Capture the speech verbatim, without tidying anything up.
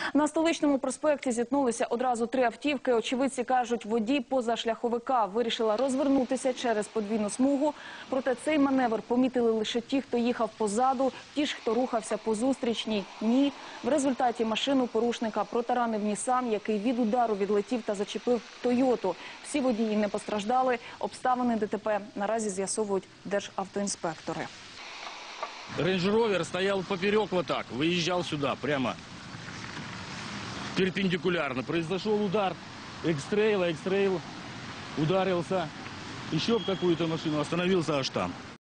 На Столичному проспекті зіткнулися одразу три автівки. Очевидці кажуть, водій позашляховика вирішила розвернутися через подвійну смугу. Проте цей маневр помітили лише ті, хто їхав позаду, ті ж, хто рухався по зустрічній. Ні. В результаті машину порушника протаранив Нісан, який від удару відлетів та зачепив Тойоту. Всі водії не постраждали. Обставини ДТП наразі з'ясовують державтоінспектори. Рейндж-ровер стоял поперек вот так, выезжал сюда, прямо перпендикулярно. Произошел удар экстрейл, экстрейл ударился еще в какую-то машину, остановился аж там.